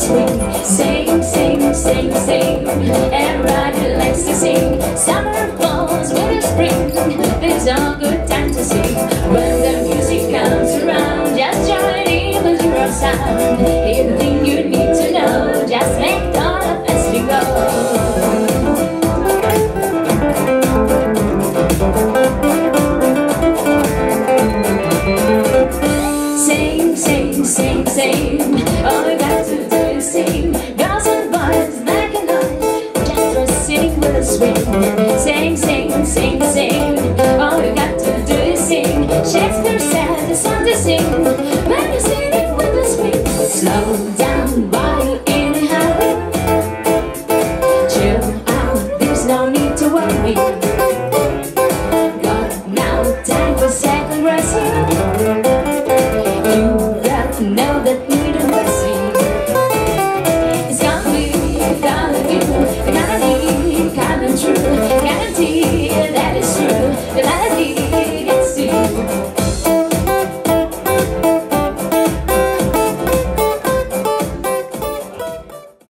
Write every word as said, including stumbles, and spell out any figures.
swing. Sing, sing, sing, sing. Everybody likes to sing. Summer falls, winter, spring. There's a good time to sing. When the music comes around, just join in with your sound. Everything you need to know, just make all up as we go. Sing, sing, sing, sing. All you got to do is sing. Girls and boys, black and white, just for sitting with a swing. Sing, sing, sing, sing. All you got to do is sing. Shakespeare said the song to sing. When you sing it with a swing, slow down while you're in a hurry. Chill out, there's no need to worry.